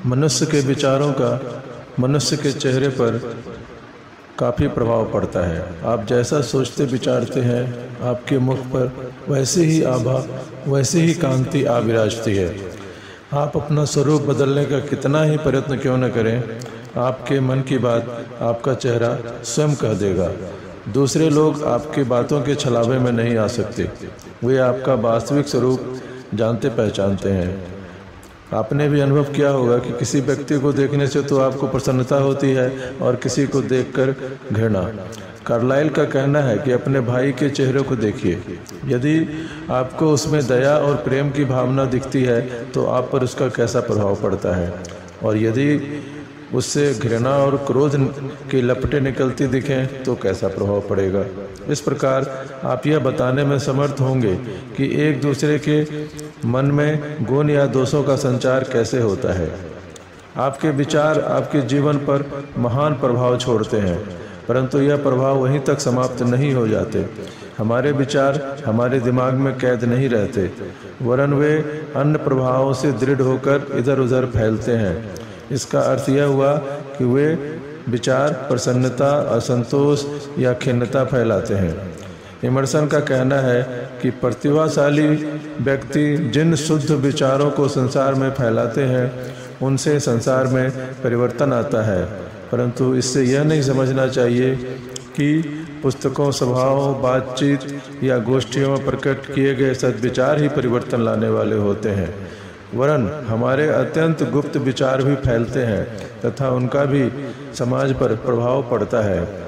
मनुष्य के विचारों का मनुष्य के चेहरे पर काफ़ी प्रभाव पड़ता है। आप जैसा सोचते विचारते हैं, आपके मुख पर वैसे ही आभा, वैसे ही कांति आ विराजती है। आप अपना स्वरूप बदलने का कितना ही प्रयत्न क्यों न करें, आपके मन की बात आपका चेहरा स्वयं कह देगा। दूसरे लोग आपकी बातों के छलावे में नहीं आ सकते, वे आपका वास्तविक स्वरूप जानते पहचानते हैं। आपने भी अनुभव किया होगा कि किसी व्यक्ति को देखने से तो आपको प्रसन्नता होती है और किसी को देखकर घृणा। कार्लाइल का कहना है कि अपने भाई के चेहरे को देखिए, यदि आपको उसमें दया और प्रेम की भावना दिखती है तो आप पर उसका कैसा प्रभाव पड़ता है, और यदि उससे घृणा और क्रोध की लपटें निकलती दिखें तो कैसा प्रभाव पड़ेगा। इस प्रकार आप यह बताने में समर्थ होंगे कि एक दूसरे के मन में गुण या दोषों का संचार कैसे होता है। आपके विचार आपके जीवन पर महान प्रभाव छोड़ते हैं, परंतु यह प्रभाव वहीं तक समाप्त नहीं हो जाते। हमारे विचार हमारे दिमाग में कैद नहीं रहते, वरन वे अन्य प्रभावों से दृढ़ होकर इधर उधर फैलते हैं। इसका अर्थ यह हुआ कि वे विचार प्रसन्नता, असंतोष या खिन्नता फैलाते हैं। इमर्सन का कहना है कि प्रतिभाशाली व्यक्ति जिन शुद्ध विचारों को संसार में फैलाते हैं उनसे संसार में परिवर्तन आता है, परंतु इससे यह नहीं समझना चाहिए कि पुस्तकों, सभाओं, बातचीत या गोष्ठियों में प्रकट किए गए सद्विचार ही परिवर्तन लाने वाले होते हैं, वरन हमारे अत्यंत गुप्त विचार भी फैलते हैं तथा उनका भी समाज पर प्रभाव पड़ता है।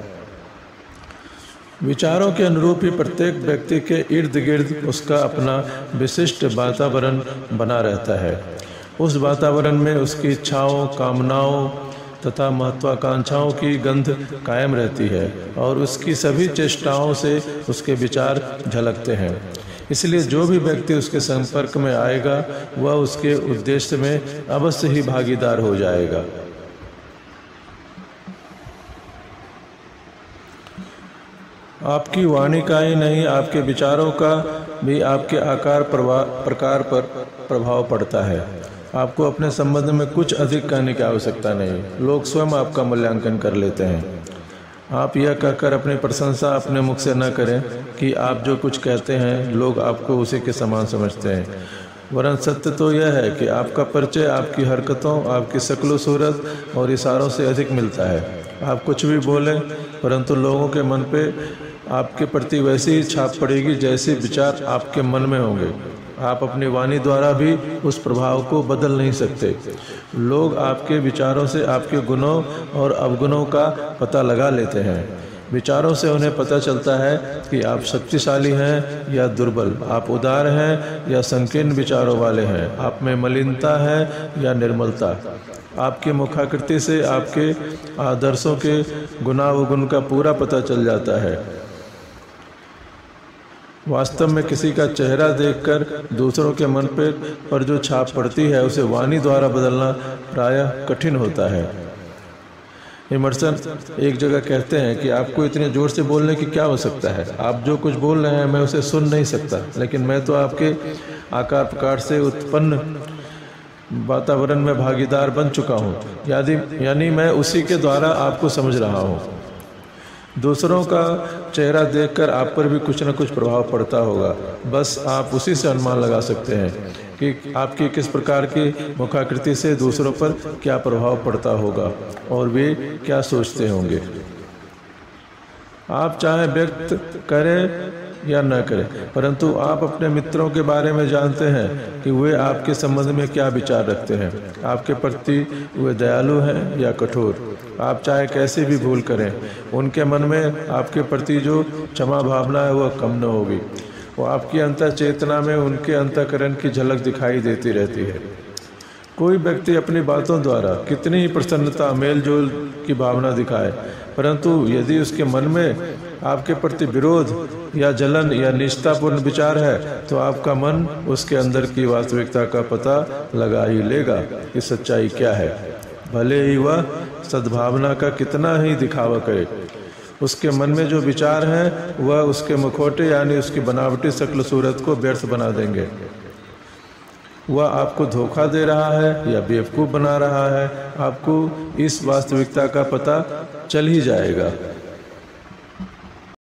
विचारों के अनुरूप ही प्रत्येक व्यक्ति के इर्द गिर्द उसका अपना विशिष्ट वातावरण बना रहता है। उस वातावरण में उसकी इच्छाओं, कामनाओं तथा महत्वाकांक्षाओं की गंध कायम रहती है और उसकी सभी चेष्टाओं से उसके विचार झलकते हैं। इसलिए जो भी व्यक्ति उसके संपर्क में आएगा वह उसके उद्देश्य में अवश्य ही भागीदार हो जाएगा। आपकी वाणी का ही नहीं, आपके विचारों का भी आपके आकार प्रकार पर प्रभाव पड़ता है। आपको अपने संबंध में कुछ अधिक कहने की आवश्यकता नहीं, लोग स्वयं आपका मूल्यांकन कर लेते हैं। आप यह कहकर अपनी प्रशंसा अपने मुख से न करें कि आप जो कुछ कहते हैं लोग आपको उसी के समान समझते हैं, वरन सत्य तो यह है कि आपका परिचय आपकी हरकतों, आपकी शक्ल सूरत और इशारों से अधिक मिलता है। आप कुछ भी बोलें, परंतु लोगों के मन पे आपके प्रति वैसी ही छाप पड़ेगी जैसे विचार आपके मन में होंगे। आप अपनी वाणी द्वारा भी उस प्रभाव को बदल नहीं सकते। लोग आपके विचारों से आपके गुणों और अवगुणों का पता लगा लेते हैं। विचारों से उन्हें पता चलता है कि आप शक्तिशाली हैं या दुर्बल, आप उदार हैं या संकीर्ण विचारों वाले हैं, आप में मलिनता है या निर्मलता। आपकी मुखाकृति से आपके आदर्शों के गुणावगुण का पूरा पता चल जाता है। वास्तव में किसी का चेहरा देखकर दूसरों के मन पर जो छाप पड़ती है उसे वाणी द्वारा बदलना प्रायः कठिन होता है। इमर्सन एक जगह कहते हैं कि आपको इतने जोर से बोलने की क्या आवश्यकता है, आप जो कुछ बोल रहे हैं मैं उसे सुन नहीं सकता, लेकिन मैं तो आपके आकार प्रकार से उत्पन्न वातावरण में भागीदार बन चुका हूँ, यानी मैं उसी के द्वारा आपको समझ रहा हूँ। दूसरों का चेहरा देखकर आप पर भी कुछ न कुछ प्रभाव पड़ता होगा, बस आप उसी से अनुमान लगा सकते हैं कि आपकी किस प्रकार की मुखाकृति से दूसरों पर क्या प्रभाव पड़ता होगा और वे क्या सोचते होंगे। आप चाहे व्यक्त करें या न करें, परंतु आप अपने मित्रों के बारे में जानते हैं कि वे आपके संबंध में क्या विचार रखते हैं। आपके प्रति वे दयालु हैं या कठोर। आप चाहे कैसे भी भूल करें, उनके मन में आपके प्रति जो क्षमा भावना है वह कम न होगी। वो आपकी अंतर चेतना में उनके अंतःकरण की झलक दिखाई देती रहती है। कोई व्यक्ति अपनी बातों द्वारा कितनी ही प्रसन्नता, मेल जोल की भावना दिखाए, परंतु यदि उसके मन में आपके प्रति विरोध या जलन या निष्ठापूर्ण विचार है तो आपका मन उसके अंदर की वास्तविकता का पता लगा ही लेगा कि सच्चाई क्या है, भले ही वह सद्भावना का कितना ही दिखावा करे। उसके मन में जो विचार हैं वह उसके मुखौटे यानी उसकी बनावटी शक्ल सूरत को व्यर्थ बना देंगे। वह आपको धोखा दे रहा है या बेवकूफ़ बना रहा है, आपको इस वास्तविकता का पता चल ही जाएगा।